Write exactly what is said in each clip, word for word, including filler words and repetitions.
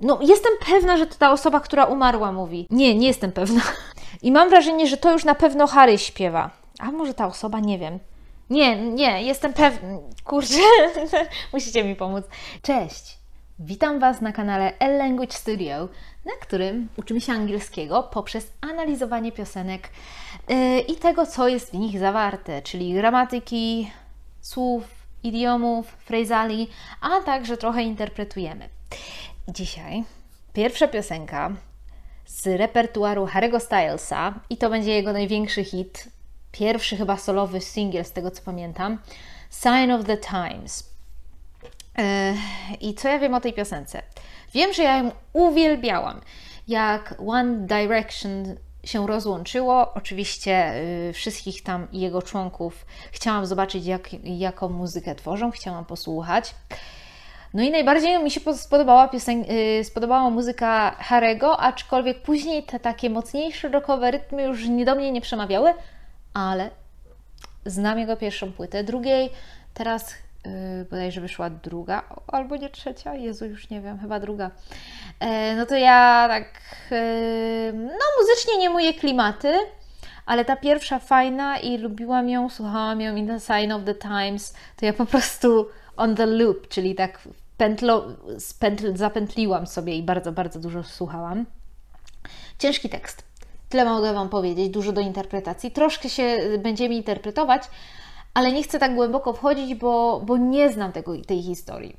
No, jestem pewna, że to ta osoba, która umarła, mówi. Nie, nie jestem pewna. I mam wrażenie, że to już na pewno Harry śpiewa. A może ta osoba? Nie wiem. Nie, nie, jestem pewna. Kurczę, musicie mi pomóc. Cześć! Witam Was na kanale L Language Studio, na którym uczymy się angielskiego poprzez analizowanie piosenek yy, i tego, co jest w nich zawarte, czyli gramatyki, słów, idiomów, frazali, a także trochę interpretujemy. Dzisiaj pierwsza piosenka z repertuaru Harry'ego Stylesa i to będzie jego największy hit, pierwszy chyba solowy singiel z tego co pamiętam, Sign of the Times. Yy, I co ja wiem o tej piosence? Wiem, że ja ją uwielbiałam. Jak One Direction się rozłączyło, oczywiście yy, wszystkich tam jego członków chciałam zobaczyć, jak, jaką muzykę tworzą, chciałam posłuchać. No i najbardziej mi się spodobała, piosen... yy, spodobała muzyka Harry'ego, aczkolwiek później te takie mocniejsze rockowe rytmy już nie do mnie nie przemawiały, ale znam jego pierwszą płytę, drugiej teraz yy, bodajże wyszła druga, albo nie trzecia, Jezu, już nie wiem, chyba druga. Yy, no to ja tak, yy, no muzycznie nie moje klimaty, ale ta pierwsza fajna i lubiłam ją, słuchałam ją in the Sign of the Times, to ja po prostu on the loop, czyli tak pętlo, spętl, zapętliłam sobie i bardzo, bardzo dużo słuchałam. Ciężki tekst. Tyle mogę Wam powiedzieć, dużo do interpretacji. Troszkę się będziemy interpretować, ale nie chcę tak głęboko wchodzić, bo, bo nie znam tego, tej historii.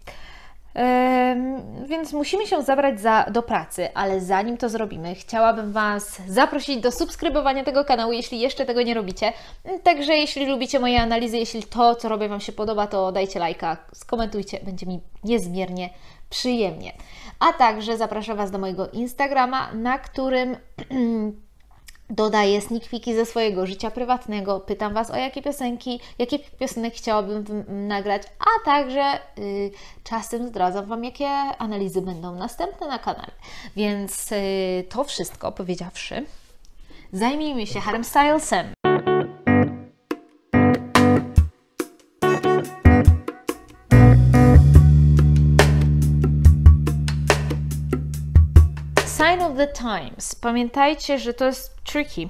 Yy, więc musimy się zabrać za, do pracy, ale zanim to zrobimy, chciałabym Was zaprosić do subskrybowania tego kanału, jeśli jeszcze tego nie robicie. Także jeśli lubicie moje analizy, jeśli to, co robię Wam się podoba, to dajcie lajka, skomentujcie, będzie mi niezmiernie przyjemnie. A także zapraszam Was do mojego Instagrama, na którym dodaję sneak peeki ze swojego życia prywatnego, pytam Was o jakie piosenki, jakie piosenek chciałabym nagrać, a także y, czasem zdradzam Wam, jakie analizy będą następne na kanale. Więc y, to wszystko powiedziawszy, zajmijmy się Harrym Stylesem. Sign of the Times. Pamiętajcie, że to jest tricky.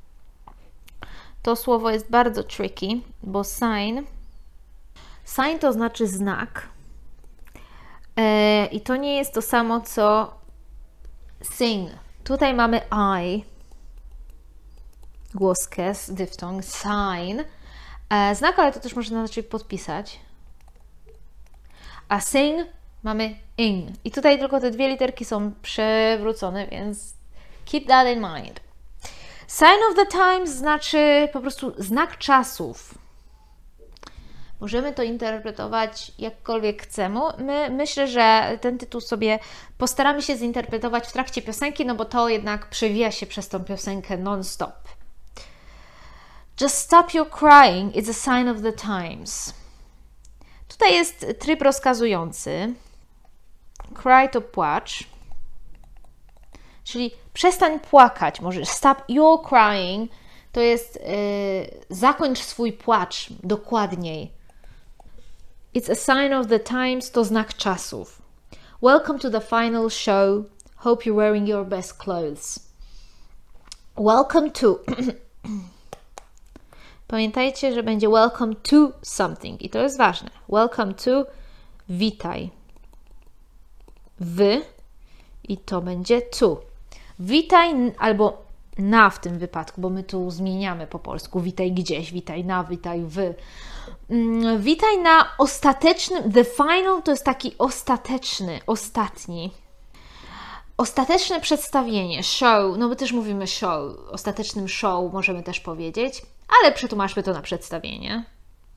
To słowo jest bardzo tricky, bo sign sign to znaczy znak. E, I to nie jest to samo, co sing. Tutaj mamy I, głoskę, dyftong, sign. E, znak, ale to też można znaczyć podpisać. A sing mamy ing. I tutaj tylko te dwie literki są przewrócone, więc keep that in mind. Sign of the times znaczy po prostu znak czasów. Możemy to interpretować jakkolwiek chcemy. My, myślę, że ten tytuł sobie postaramy się zinterpretować w trakcie piosenki, no bo to jednak przewija się przez tą piosenkę non-stop. Just stop your crying, it's a sign of the times. Tutaj jest tryb rozkazujący. Cry to płacz. Czyli przestań płakać. Możesz stop your crying. To jest yy, zakończ swój płacz dokładniej. It's a sign of the times to znak czasów. Welcome to the final show. Hope you're wearing your best clothes. Welcome to. Pamiętajcie, że będzie welcome to something i to jest ważne. Welcome to, witaj. W i to będzie to. Witaj albo na w tym wypadku, bo my tu zmieniamy po polsku. Witaj gdzieś, witaj na, witaj w. Witaj na ostatecznym, the final to jest taki ostateczny, ostatni. Ostateczne przedstawienie, show, no my też mówimy show, ostatecznym show możemy też powiedzieć, ale przetłumaczmy to na przedstawienie.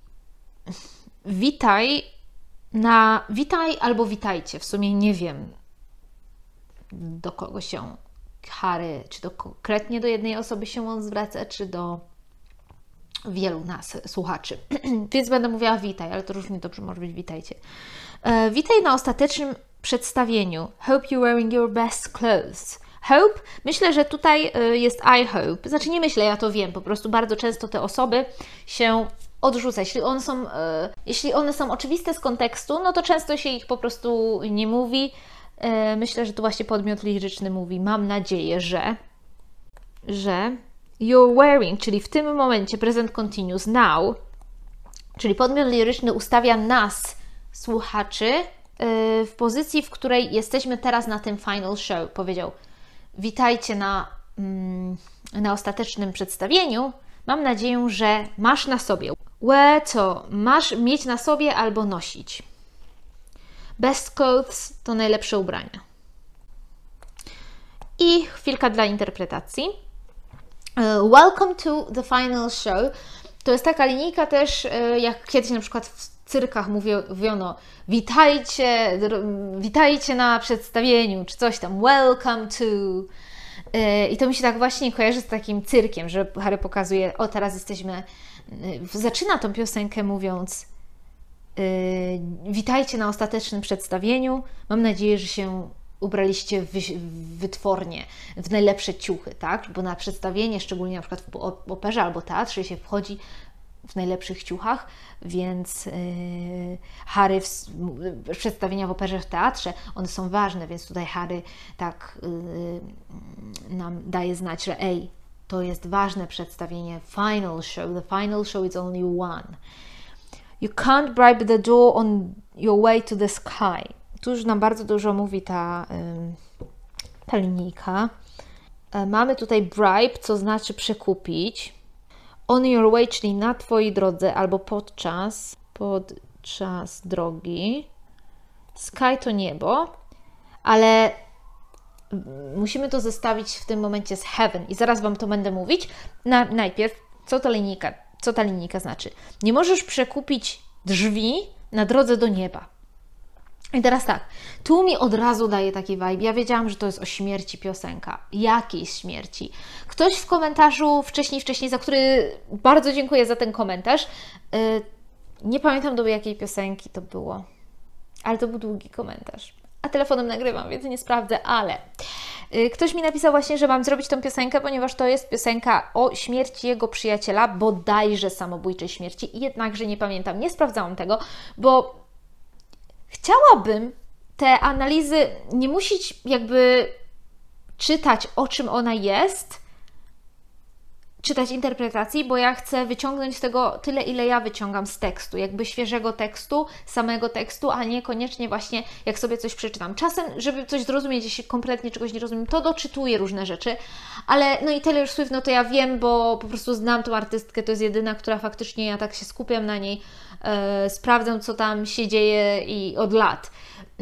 Witaj na, witaj albo witajcie, w sumie nie wiem do kogo się Harry, czy do konkretnie do jednej osoby się on zwraca, czy do wielu nas, słuchaczy. Więc będę mówiła witaj, ale to równie dobrze może być witajcie. E, witaj na ostatecznym przedstawieniu. Hope you're wearing your best clothes. Hope, myślę, że tutaj jest I hope. Znaczy nie myślę, ja to wiem, po prostu bardzo często te osoby się odrzuca. Jeśli one są, e, jeśli one są oczywiste z kontekstu, no to często się ich po prostu nie mówi. E, myślę, że tu właśnie podmiot liryczny mówi, mam nadzieję, że, że you're wearing, czyli w tym momencie present continuous now, czyli podmiot liryczny ustawia nas, słuchaczy, w pozycji, w której jesteśmy teraz na tym final show. Powiedział, witajcie na, na ostatecznym przedstawieniu. Mam nadzieję, że masz na sobie. Wear to masz mieć na sobie albo nosić. Best clothes to najlepsze ubrania. I chwilka dla interpretacji. Uh, welcome to the final show. To jest taka linijka też, jak kiedyś na przykład w cyrkach mówiono witajcie, witajcie na przedstawieniu, czy coś tam, welcome to. I to mi się tak właśnie kojarzy z takim cyrkiem, że Harry pokazuje, o teraz jesteśmy, zaczyna tą piosenkę mówiąc witajcie na ostatecznym przedstawieniu, mam nadzieję, że się ubraliście wytwornie, w najlepsze ciuchy, tak? Bo na przedstawienie, szczególnie na przykład w operze albo teatrze się wchodzi w najlepszych ciuchach, więc yy, Harry, w, przedstawienia w operze, w teatrze, one są ważne, więc tutaj Harry tak yy, nam daje znać, że ej, to jest ważne przedstawienie, final show, the final show is only one. You can't bribe the door on your way to the sky. Tu już nam bardzo dużo mówi ta, yy, ta linijka. Yy, mamy tutaj bribe, co znaczy przekupić. On your way, czyli na Twojej drodze, albo podczas, podczas drogi. Sky to niebo, ale musimy to zestawić w tym momencie z heaven i zaraz Wam to będę mówić. Na, najpierw, co ta linijka, co ta linijka znaczy? Nie możesz przekupić drzwi na drodze do nieba. I teraz tak, tu mi od razu daje taki vibe. Ja wiedziałam, że to jest o śmierci piosenka. Jakiejś śmierci. Ktoś w komentarzu wcześniej, wcześniej, za który bardzo dziękuję za ten komentarz. Yy, nie pamiętam do jakiej piosenki to było, ale to był długi komentarz. A telefonem nagrywam, więc nie sprawdzę, ale yy, ktoś mi napisał właśnie, że mam zrobić tą piosenkę, ponieważ to jest piosenka o śmierci jego przyjaciela, bodajże samobójczej śmierci. Jednakże nie pamiętam, nie sprawdzałam tego, bo chciałabym te analizy nie musieć jakby czytać, o czym ona jest, czytać interpretacji, bo ja chcę wyciągnąć z tego tyle, ile ja wyciągam z tekstu, jakby świeżego tekstu, samego tekstu, a niekoniecznie właśnie jak sobie coś przeczytam. Czasem, żeby coś zrozumieć, jeśli kompletnie czegoś nie rozumiem, to doczytuję różne rzeczy, ale no i Taylor Swift, no to ja wiem, bo po prostu znam tą artystkę, to jest jedyna, która faktycznie, ja tak się skupiam na niej, yy, sprawdzam, co tam się dzieje i od lat. Yy.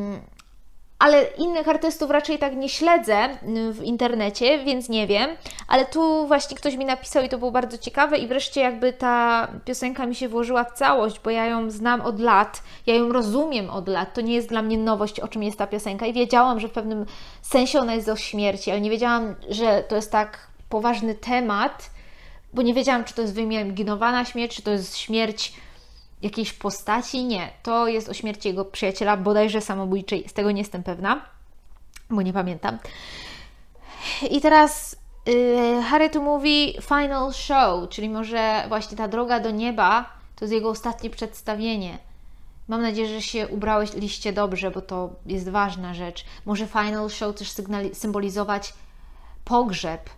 Ale innych artystów raczej tak nie śledzę w internecie, więc nie wiem. Ale tu właśnie ktoś mi napisał i to było bardzo ciekawe i wreszcie jakby ta piosenka mi się włożyła w całość, bo ja ją znam od lat, ja ją rozumiem od lat, to nie jest dla mnie nowość, o czym jest ta piosenka i wiedziałam, że w pewnym sensie ona jest o śmierci, ale nie wiedziałam, że to jest tak poważny temat, bo nie wiedziałam, czy to jest wyimaginowana śmierć, czy to jest śmierć jakiejś postaci. Nie, to jest o śmierci jego przyjaciela, bodajże samobójczej, z tego nie jestem pewna, bo nie pamiętam. I teraz yy, Harry tu mówi final show, czyli może właśnie ta droga do nieba to jest jego ostatnie przedstawienie. Mam nadzieję, że się ubraliście dobrze, bo to jest ważna rzecz. Może final show też symbolizować pogrzeb.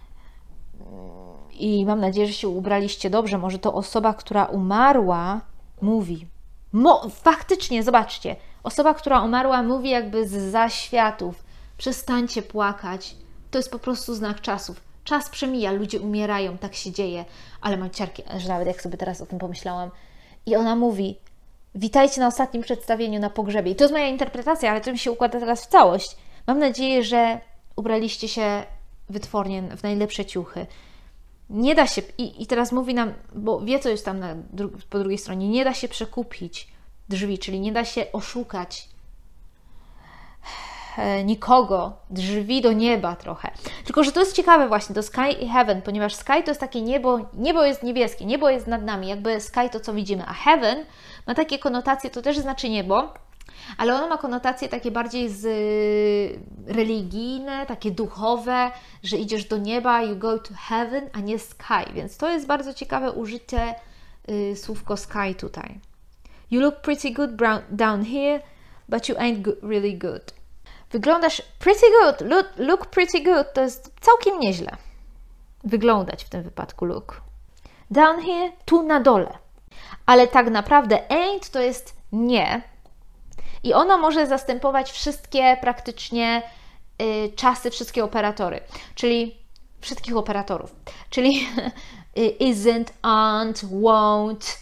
I mam nadzieję, że się ubraliście dobrze. Może to osoba, która umarła, mówi. Mo faktycznie, zobaczcie. Osoba, która umarła, mówi jakby z zaświatów. Przestańcie płakać. To jest po prostu znak czasów. Czas przemija, ludzie umierają, tak się dzieje. Ale mam ciarki, że nawet jak sobie teraz o tym pomyślałam. I ona mówi, witajcie na ostatnim przedstawieniu na pogrzebie. I to jest moja interpretacja, ale to mi się układa teraz w całość. Mam nadzieję, że ubraliście się wytwornie w najlepsze ciuchy. Nie da się, i, i teraz mówi nam, bo wie, co jest tam na, po drugiej stronie, nie da się przekupić drzwi, czyli nie da się oszukać e, nikogo, drzwi do nieba trochę. Tylko, że to jest ciekawe właśnie, to sky i heaven, ponieważ sky to jest takie niebo, niebo jest niebieskie, niebo jest nad nami, jakby sky to, co widzimy, a heaven ma takie konotacje, to też znaczy niebo, ale ono ma konotacje takie bardziej z religijne, takie duchowe, że idziesz do nieba, you go to heaven, a nie sky. Więc to jest bardzo ciekawe użyte y, słówko sky tutaj. You look pretty good brown, down here, but you ain't good, really good. Wyglądasz pretty good, look, look pretty good, to jest całkiem nieźle. Wyglądać w tym wypadku look. Down here, tu na dole. Ale tak naprawdę ain't to jest nie. I ono może zastępować wszystkie praktycznie y, czasy, wszystkie operatory. Czyli wszystkich operatorów. Czyli isn't, aren't, won't,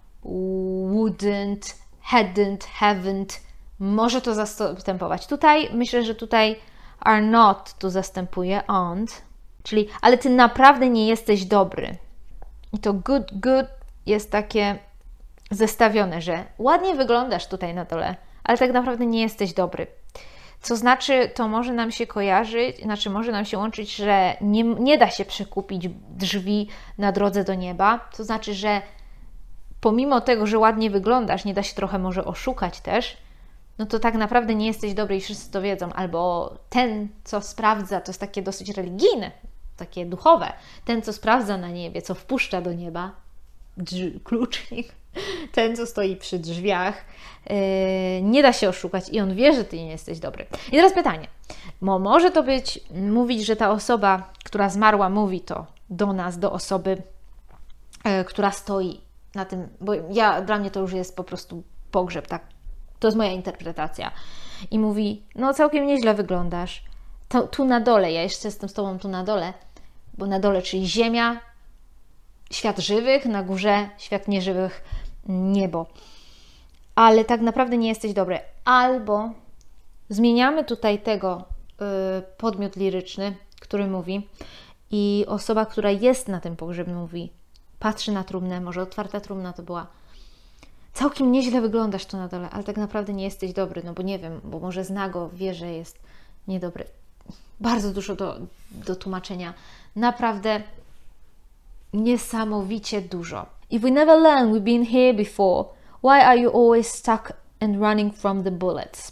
wouldn't, hadn't, haven't. Może to zastępować. Tutaj myślę, że tutaj are not tu zastępuje aren't. Czyli, ale ty naprawdę nie jesteś dobry. I to good, good jest takie zestawione, że ładnie wyglądasz tutaj na dole, ale tak naprawdę nie jesteś dobry. Co znaczy, to może nam się kojarzyć, znaczy może nam się łączyć, że nie, nie da się przekupić drzwi na drodze do nieba. To znaczy, że pomimo tego, że ładnie wyglądasz, nie da się trochę może oszukać też, no to tak naprawdę nie jesteś dobry i wszyscy to wiedzą. Albo ten, co sprawdza, to jest takie dosyć religijne, takie duchowe. Ten, co sprawdza na niebie, co wpuszcza do nieba, drz- klucznik, ten, co stoi przy drzwiach, yy, nie da się oszukać i on wie, że ty nie jesteś dobry. I teraz pytanie. Mo, może to być, mówić, że ta osoba, która zmarła, mówi to do nas, do osoby, yy, która stoi na tym, bo ja, dla mnie to już jest po prostu pogrzeb, tak? To jest moja interpretacja. I mówi, no całkiem nieźle wyglądasz. To, tu na dole, ja jeszcze jestem z Tobą tu na dole, bo na dole, czyli ziemia, świat żywych, na górze świat nieżywych, niebo. Ale tak naprawdę nie jesteś dobry. Albo zmieniamy tutaj tego y, podmiot liryczny, który mówi i osoba, która jest na tym pogrzebie mówi, patrzy na trumnę, może otwarta trumna to była, całkiem nieźle wyglądasz tu na dole, ale tak naprawdę nie jesteś dobry, no bo nie wiem, bo może zna go, wie, że jest niedobry. Bardzo dużo do, do tłumaczenia. Naprawdę niesamowicie dużo. If we never learn, we've been here before. Why are you always stuck and running from the bullets?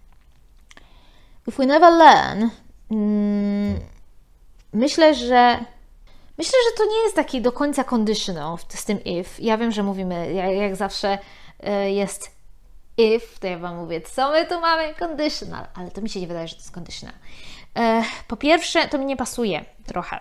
If we never learn, mm, myślę, że myślę, że to nie jest taki do końca conditional z tym if. Ja wiem, że mówimy, jak, jak zawsze y, jest if, to ja Wam mówię, co my tu mamy? Conditional, ale to mi się nie wydaje, że to jest conditional. Y, po pierwsze, to mi nie pasuje trochę.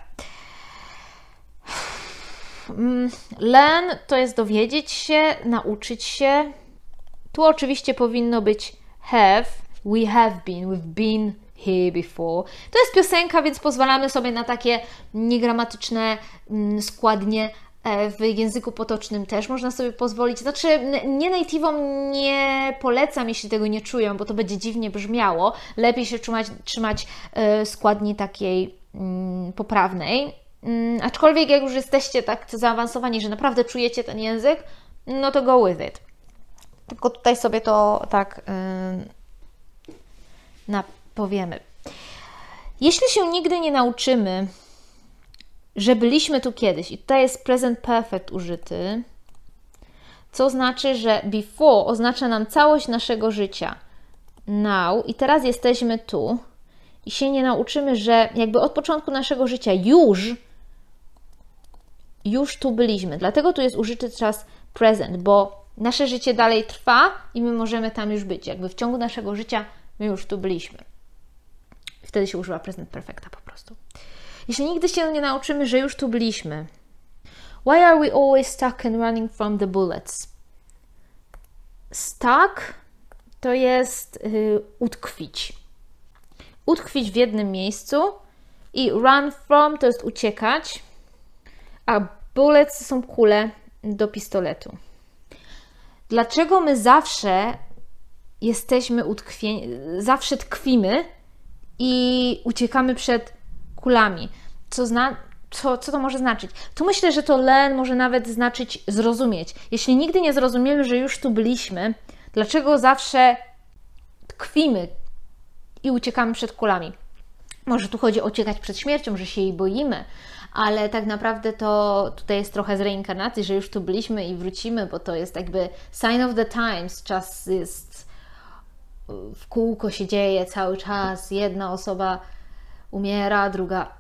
Learn to jest dowiedzieć się, nauczyć się. Tu oczywiście powinno być have, we have been, we've been here before. To jest piosenka, więc pozwalamy sobie na takie niegramatyczne składnie. W języku potocznym też można sobie pozwolić. Znaczy, nie native'om nie polecam, jeśli tego nie czują, bo to będzie dziwnie brzmiało. Lepiej się trzymać, trzymać składni takiej mm, poprawnej. Mm, aczkolwiek jak już jesteście tak zaawansowani, że naprawdę czujecie ten język, no to go with it. Tylko tutaj sobie to tak yy, napowiemy. Jeśli się nigdy nie nauczymy, że byliśmy tu kiedyś, i tutaj jest present perfect użyty, co znaczy, że before oznacza nam całość naszego życia. Now i teraz jesteśmy tu i się nie nauczymy, że jakby od początku naszego życia już już tu byliśmy. Dlatego tu jest użyty czas present, bo nasze życie dalej trwa i my możemy tam już być. Jakby w ciągu naszego życia my już tu byliśmy. Wtedy się używa present perfecta po prostu. Jeśli nigdy się nie nauczymy, że już tu byliśmy. Why are we always stuck and running from the bullets? Stuck to jest yy, utkwić. Utkwić w jednym miejscu i run from to jest uciekać, a bullets są kule do pistoletu. Dlaczego my zawsze jesteśmy utkwieni, zawsze tkwimy i uciekamy przed kulami? Co, zna, co, co to może znaczyć? Tu myślę, że to learn może nawet znaczyć zrozumieć. Jeśli nigdy nie zrozumiemy, że już tu byliśmy, dlaczego zawsze tkwimy i uciekamy przed kulami? Może tu chodzi o uciekać przed śmiercią, że się jej boimy, ale tak naprawdę to tutaj jest trochę z reinkarnacji, że już tu byliśmy i wrócimy, bo to jest jakby sign of the times. Czas jest w kółko się dzieje cały czas. Jedna osoba umiera, druga,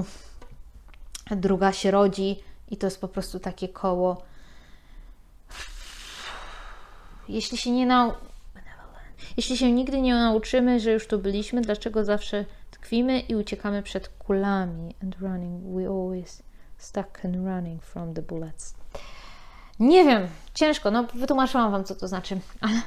druga się rodzi i to jest po prostu takie koło. Jeśli się nie nau... Jeśli się nigdy nie nauczymy, że już tu byliśmy, dlaczego zawsze tkwimy i uciekamy przed kulami? And running, we always stuck and running from the bullets. Nie wiem, ciężko, no wytłumaczyłam Wam, co to znaczy, ale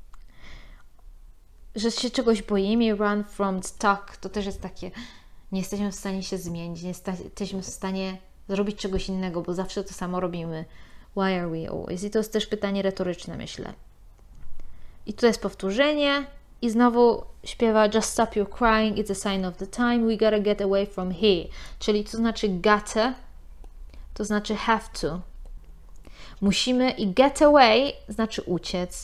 że się czegoś boimy, run from stuck, to też jest takie, nie jesteśmy w stanie się zmienić, nie jesteśmy w stanie zrobić czegoś innego, bo zawsze to samo robimy. Why are we always? I to jest też pytanie retoryczne, myślę. I tu jest powtórzenie i znowu śpiewa Just stop your crying, it's a sign of the time, we gotta get away from here. Czyli to znaczy gotta, to znaczy have to. Musimy i get away znaczy uciec.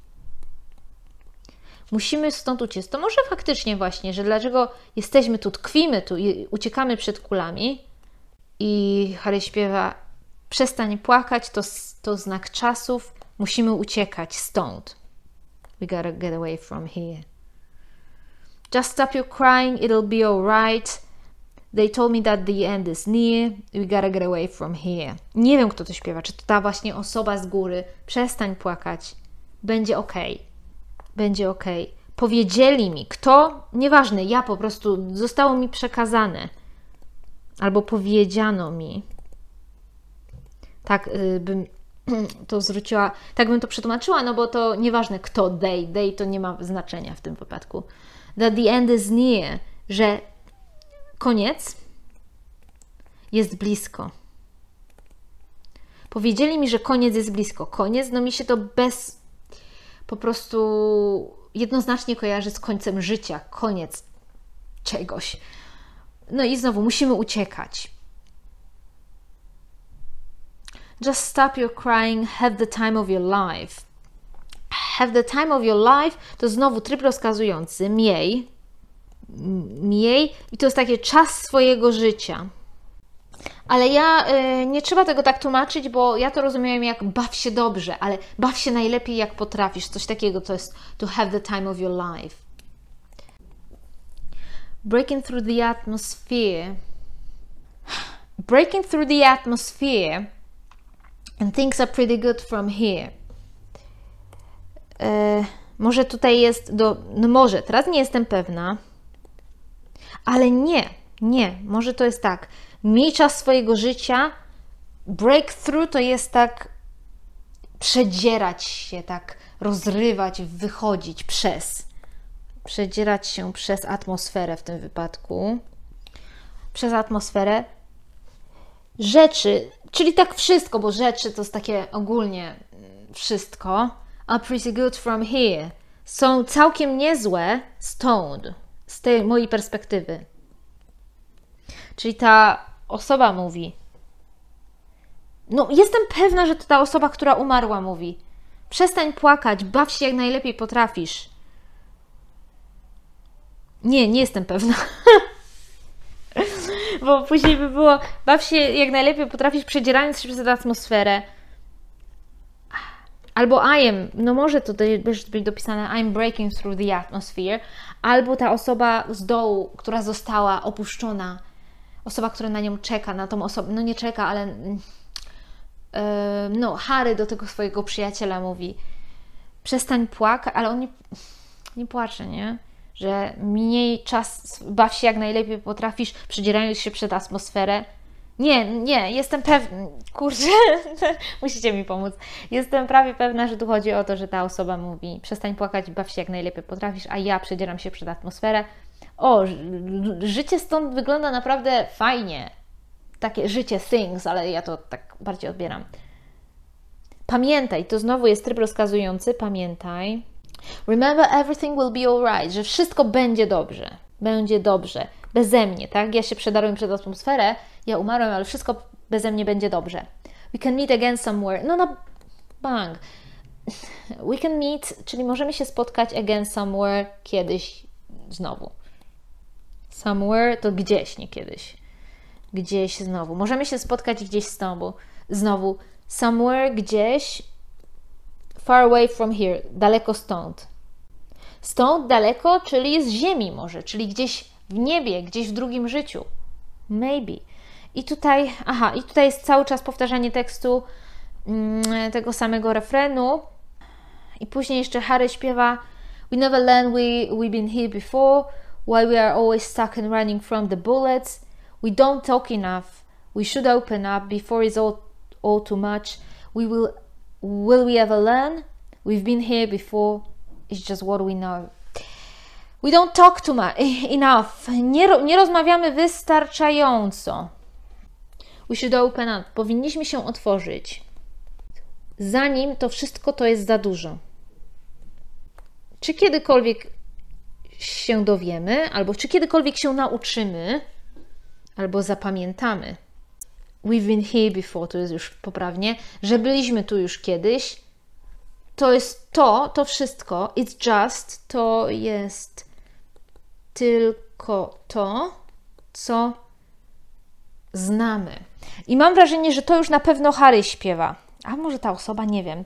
Musimy stąd uciec. To może faktycznie właśnie, że dlaczego jesteśmy tu, tkwimy tu i uciekamy przed kulami i Harry śpiewa przestań płakać, to, to znak czasów, musimy uciekać stąd. We gotta get away from here. Just stop your crying, it'll be alright. They told me that the end is near. We gotta get away from here. Nie wiem, kto to śpiewa. Czy to ta właśnie osoba z góry? Przestań płakać. Będzie okej. Będzie okej. Powiedzieli mi. Kto? Nieważne. Ja po prostu. Zostało mi przekazane. Albo powiedziano mi. Tak y, bym to zwróciła. Tak bym to przetłumaczyła, no bo to nieważne kto. They. They to nie ma znaczenia w tym wypadku. That the end is near. Że koniec jest blisko. Powiedzieli mi, że koniec jest blisko. Koniec, no mi się to bez po prostu jednoznacznie kojarzy z końcem życia. Koniec czegoś. No i znowu musimy uciekać. Just stop your crying, have the time of your life. Have the time of your life to znowu tryb rozkazujący. Miej. Miej. I to jest takie czas swojego życia. Ale ja y, nie trzeba tego tak tłumaczyć, bo ja to rozumiem jak baw się dobrze, ale baw się najlepiej jak potrafisz. Coś takiego to jest to have the time of your life. Breaking through the atmosphere. Breaking through the atmosphere and things are pretty good from here. Y, może tutaj jest do... No może, teraz nie jestem pewna. Ale nie, nie. Może to jest tak. Miej czas swojego życia. Breakthrough to jest tak przedzierać się, tak rozrywać, wychodzić przez. Przedzierać się przez atmosferę w tym wypadku. Przez atmosferę. Rzeczy, czyli tak wszystko, bo rzeczy to jest takie ogólnie wszystko. Are pretty good from here. Są całkiem niezłe stąd. Z tej mojej perspektywy. Czyli ta osoba mówi. No, jestem pewna, że to ta osoba, która umarła, mówi. Przestań płakać, baw się jak najlepiej potrafisz. Nie, nie jestem pewna. Bo później by było, baw się jak najlepiej potrafisz, przedzierając się przez atmosferę. Albo I am, no może to też być dopisane I'm breaking through the atmosphere. Albo ta osoba z dołu, która została opuszczona, osoba, która na nią czeka, na tą osobę, no nie czeka, ale yy, no Harry do tego swojego przyjaciela mówi przestań płakać, ale on nie, nie płacze, nie? Że mniej czas, baw się jak najlepiej potrafisz, przedzierając się przed atmosferę. Nie, nie, jestem pewna, kurczę, musicie mi pomóc. Jestem prawie pewna, że tu chodzi o to, że ta osoba mówi przestań płakać, baw się jak najlepiej potrafisz, a ja przedzieram się przed atmosferę. O, życie stąd wygląda naprawdę fajnie. Takie życie things, ale ja to tak bardziej odbieram. Pamiętaj, to znowu jest tryb rozkazujący, pamiętaj. Remember everything will be alright, że wszystko będzie dobrze. Będzie dobrze. Beze mnie, tak? Ja się przedarłem przed atmosferę, ja umarłem, ale wszystko beze mnie będzie dobrze. We can meet again somewhere. No no, bang. We can meet, czyli możemy się spotkać again somewhere, kiedyś znowu. Somewhere to gdzieś, nie kiedyś. Gdzieś znowu. Możemy się spotkać gdzieś znowu. Znowu. Somewhere, gdzieś. Far away from here. Daleko stąd. Stąd daleko, czyli z ziemi może. Czyli gdzieś w niebie, gdzieś w drugim życiu. Maybe. I tutaj, aha, i tutaj jest cały czas powtarzanie tekstu mm, tego samego refrenu. I później jeszcze Harry śpiewa We never learn we, we've been here before, why we are always stuck and running from the bullets. We don't talk enough. We should open up before it's all, all too much. We will, will we ever learn? We've been here before, it's just what we know. We don't talk too much, enough. Nie, nie rozmawiamy wystarczająco. We should open up. Powinniśmy się otworzyć. Zanim to wszystko to jest za dużo. Czy kiedykolwiek się dowiemy, albo czy kiedykolwiek się nauczymy, albo zapamiętamy. We've been here before, to jest już poprawnie, że byliśmy tu już kiedyś. To jest to, to wszystko. It's just, to jest tylko to, co znamy. I mam wrażenie, że to już na pewno Harry śpiewa. A może ta osoba, nie wiem.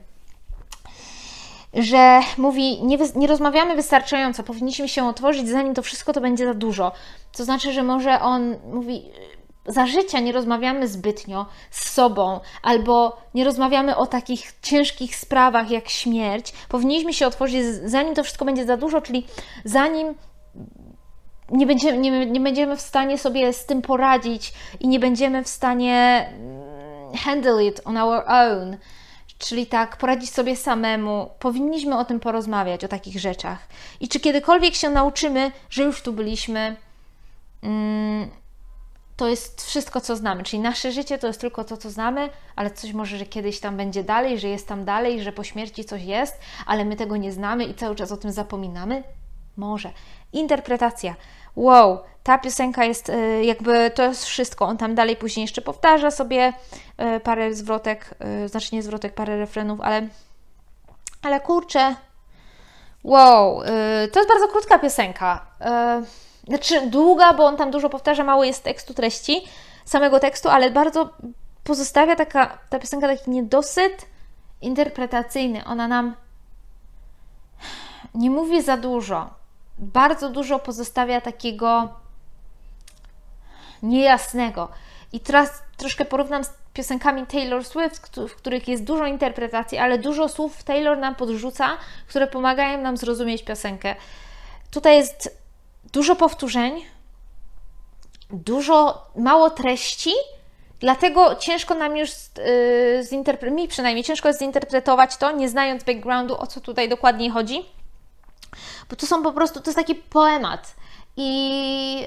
Że mówi, nie, nie rozmawiamy wystarczająco, powinniśmy się otworzyć, zanim to wszystko to będzie za dużo. To znaczy, że może on mówi, za życia nie rozmawiamy zbytnio z sobą, albo nie rozmawiamy o takich ciężkich sprawach jak śmierć. Powinniśmy się otworzyć, zanim to wszystko będzie za dużo, czyli zanim nie będziemy, nie, nie będziemy w stanie sobie z tym poradzić i nie będziemy w stanie handle it on our own. Czyli tak, poradzić sobie samemu. Powinniśmy o tym porozmawiać, o takich rzeczach. I czy kiedykolwiek się nauczymy, że już tu byliśmy, mm, to jest wszystko, co znamy. Czyli nasze życie to jest tylko to, co znamy, ale coś może, że kiedyś tam będzie dalej, że jest tam dalej, że po śmierci coś jest, ale my tego nie znamy i cały czas o tym zapominamy? Może. Interpretacja. Wow, ta piosenka jest y, jakby, to jest wszystko. On tam dalej później jeszcze powtarza sobie y, parę zwrotek, y, znaczy nie zwrotek, parę refrenów, ale, ale kurczę, wow, y, to jest bardzo krótka piosenka. Y, znaczy długa, bo on tam dużo powtarza, mało jest tekstu, treści, samego tekstu, ale bardzo pozostawia taka, ta piosenka taki niedosyt interpretacyjny. Ona nam nie mówi za dużo. Bardzo dużo pozostawia takiego niejasnego. I teraz troszkę porównam z piosenkami Taylor Swift, w których jest dużo interpretacji, ale dużo słów Taylor nam podrzuca, które pomagają nam zrozumieć piosenkę. Tutaj jest dużo powtórzeń, dużo, mało treści, dlatego ciężko nam już yy, zinterpretować, mi przynajmniej ciężko jest zinterpretować to, nie znając backgroundu, o co tutaj dokładnie chodzi. Bo to są po prostu, to jest taki poemat i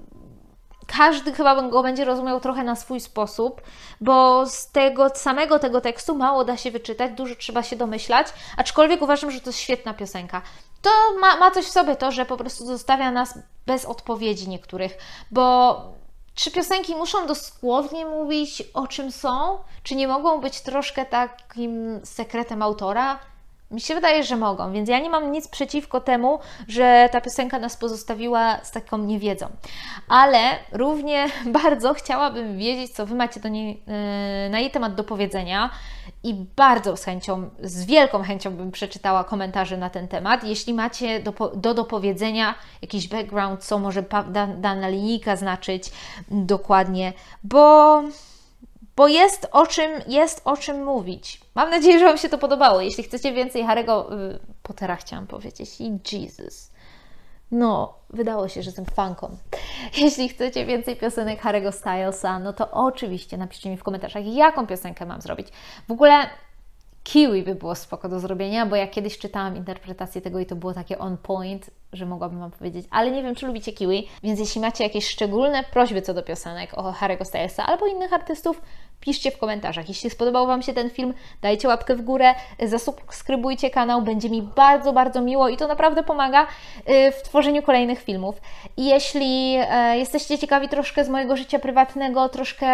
każdy chyba go będzie rozumiał trochę na swój sposób, bo z tego samego tego tekstu mało da się wyczytać, dużo trzeba się domyślać, aczkolwiek uważam, że to jest świetna piosenka. To ma, ma coś w sobie to, że po prostu zostawia nas bez odpowiedzi niektórych, bo czy piosenki muszą dosłownie mówić, o czym są? Czy nie mogą być troszkę takim sekretem autora? Mi się wydaje, że mogą, więc ja nie mam nic przeciwko temu, że ta piosenka nas pozostawiła z taką niewiedzą. Ale równie bardzo chciałabym wiedzieć, co Wy macie do niej, yy, na jej temat do powiedzenia i bardzo z chęcią, z wielką chęcią bym przeczytała komentarze na ten temat. Jeśli macie do, do dopowiedzenia jakiś background, co może da, dana linijka znaczyć dokładnie, bo... Bo jest o czym, jest o czym mówić. Mam nadzieję, że Wam się to podobało. Jeśli chcecie więcej Harry'ego yy, Pottera, chciałam powiedzieć. I Jesus. No, wydało się, że jestem fanką. Jeśli chcecie więcej piosenek Harry'ego Stylesa, no to oczywiście napiszcie mi w komentarzach, jaką piosenkę mam zrobić. W ogóle Kiwi by było spoko do zrobienia, bo ja kiedyś czytałam interpretację tego i to było takie on point, że mogłabym Wam powiedzieć, ale nie wiem, czy lubicie Kiwi, więc jeśli macie jakieś szczególne prośby co do piosenek o Harry'ego Stylesa albo innych artystów, piszcie w komentarzach. Jeśli spodobał Wam się ten film, dajcie łapkę w górę, zasubskrybujcie kanał, będzie mi bardzo, bardzo miło i to naprawdę pomaga w tworzeniu kolejnych filmów. I jeśli jesteście ciekawi troszkę z mojego życia prywatnego, troszkę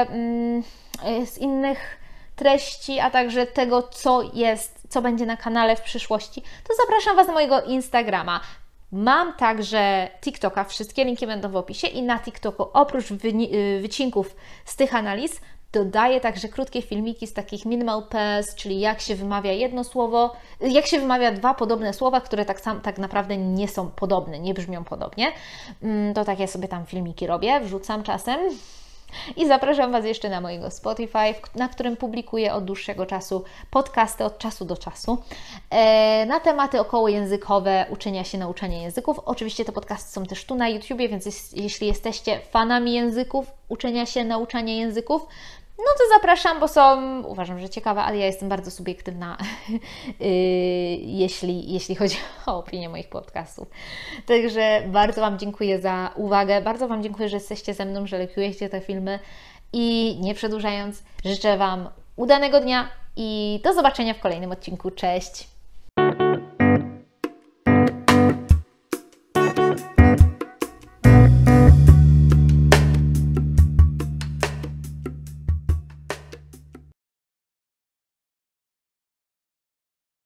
z innych treści, a także tego, co jest, co będzie na kanale w przyszłości, to zapraszam Was na mojego Instagrama. Mam także TikToka, wszystkie linki będą w opisie i na TikToku oprócz wycinków z tych analiz dodaję także krótkie filmiki z takich minimal pairs, czyli jak się wymawia jedno słowo, jak się wymawia dwa podobne słowa, które tak, sam, tak naprawdę nie są podobne, nie brzmią podobnie. To takie sobie tam filmiki robię, wrzucam czasem. I zapraszam Was jeszcze na mojego Spotify, na którym publikuję od dłuższego czasu podcasty od czasu do czasu e, na tematy okołojęzykowe, uczenia się, nauczania języków. Oczywiście te podcasty są też tu na YouTubie, więc jest, jeśli jesteście fanami języków, uczenia się, nauczania języków, no to zapraszam, bo są, uważam, że ciekawe, ale ja jestem bardzo subiektywna, yy, jeśli, jeśli chodzi o opinię moich podcastów. Także bardzo Wam dziękuję za uwagę, bardzo Wam dziękuję, że jesteście ze mną, że lajkujecie te filmy i nie przedłużając, życzę Wam udanego dnia i do zobaczenia w kolejnym odcinku. Cześć!